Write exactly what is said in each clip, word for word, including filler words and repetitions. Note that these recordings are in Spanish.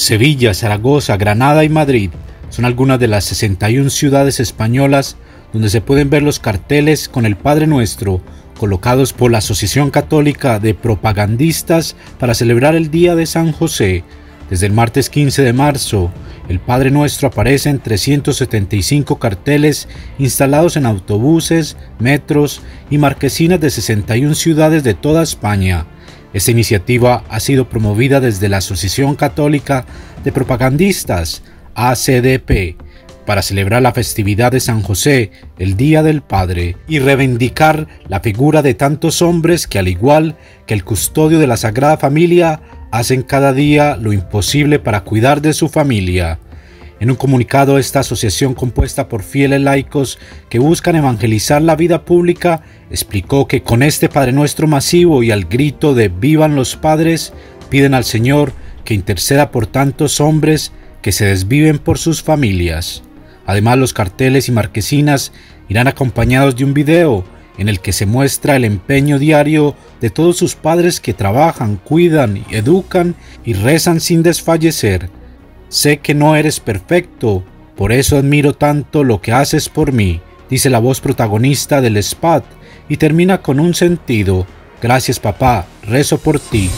Sevilla, Zaragoza, Granada y Madrid son algunas de las sesenta y una ciudades españolas donde se pueden ver los carteles con el Padre Nuestro colocados por la Asociación Católica de Propagandistas para celebrar el Día de San José. Desde el martes quince de marzo, el Padre Nuestro aparece en trescientos setenta y cinco carteles instalados en autobuses, metros y marquesinas de sesenta y una ciudades de toda España. Esta iniciativa ha sido promovida desde la Asociación Católica de Propagandistas, A C D P, para celebrar la festividad de San José, el Día del Padre, y reivindicar la figura de tantos hombres que, al igual que el custodio de la Sagrada Familia, hacen cada día lo imposible para cuidar de su familia. En un comunicado, esta asociación, compuesta por fieles laicos que buscan evangelizar la vida pública, explicó que con este Padre Nuestro masivo y al grito de ¡Vivan los padres!, piden al Señor que interceda por tantos hombres que se desviven por sus familias. Además, los carteles y marquesinas irán acompañados de un video en el que se muestra el empeño diario de todos sus padres que trabajan, cuidan, educan y rezan sin desfallecer. Sé que no eres perfecto, por eso admiro tanto lo que haces por mí, dice la voz protagonista del spot, y termina con un sentido: gracias papá, rezo por ti.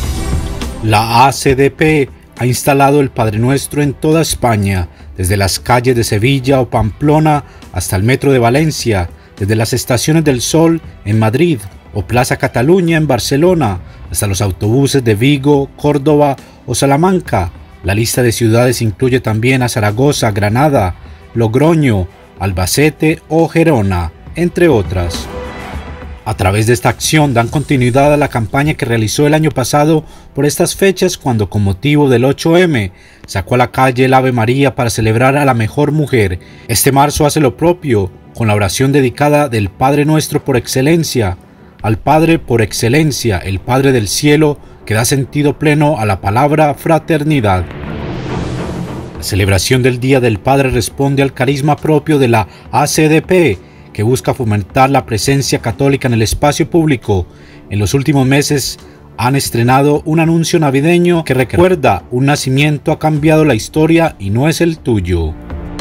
La A C D P ha instalado el Padre Nuestro en toda España, desde las calles de Sevilla o Pamplona hasta el metro de Valencia, desde las estaciones del Sol en Madrid o Plaza Cataluña en Barcelona, hasta los autobuses de Vigo, Córdoba o Salamanca. La lista de ciudades incluye también a Zaragoza, Granada, Logroño, Albacete o Gerona, entre otras. A través de esta acción dan continuidad a la campaña que realizó el año pasado por estas fechas, cuando con motivo del ocho eme sacó a la calle el Ave María para celebrar a la mejor mujer. Este marzo hace lo propio con la oración dedicada del Padre Nuestro por excelencia, al Padre por excelencia, el Padre del Cielo, que da sentido pleno a la palabra fraternidad. La celebración del Día del Padre responde al carisma propio de la A C D P, que busca fomentar la presencia católica en el espacio público. En los últimos meses han estrenado un anuncio navideño que recuerda: un nacimiento ha cambiado la historia y no es el tuyo.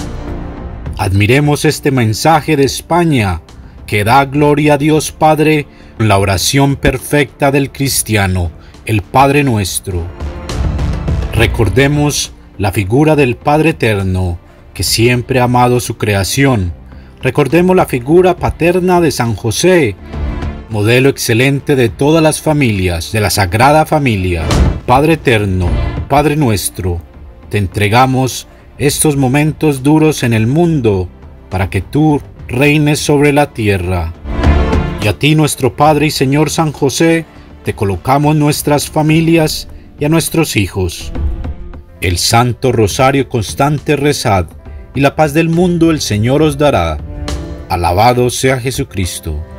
Admiremos este mensaje de España, que da gloria a Dios Padre con la oración perfecta del cristiano, el Padre Nuestro. Recordemos la figura del Padre Eterno, que siempre ha amado su creación. Recordemos la figura paterna de San José, modelo excelente de todas las familias, de la Sagrada Familia. Padre Eterno, Padre Nuestro, te entregamos estos momentos duros en el mundo para que tú reines sobre la tierra. Y a ti, nuestro Padre y Señor San José, te colocamos nuestras familias y a nuestros hijos. El Santo Rosario constante rezad, y la paz del mundo el Señor os dará. Alabado sea Jesucristo.